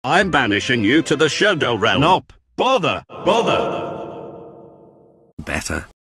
I'm banishing you to the shadow realm. Nope. Bother. Better.